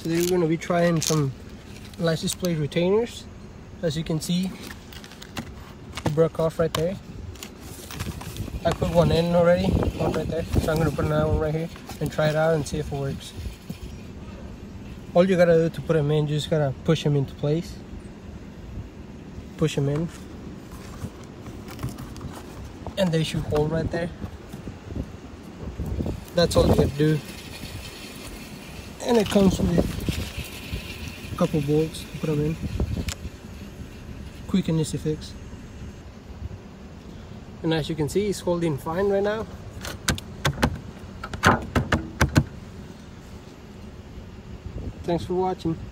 Today we're going to be trying some license plate retainers. As you can see, it broke off right there. I put one in already, one right there. So I'm going to put another one right here and try it out and see if it works. All you gotta do to put them in, you just gotta push them into place. Push them in. And they should hold right there. That's all you gotta do. And it comes with a couple bolts to put them in. Quick and easy fix. And as you can see, it's holding fine right now. Thanks for watching.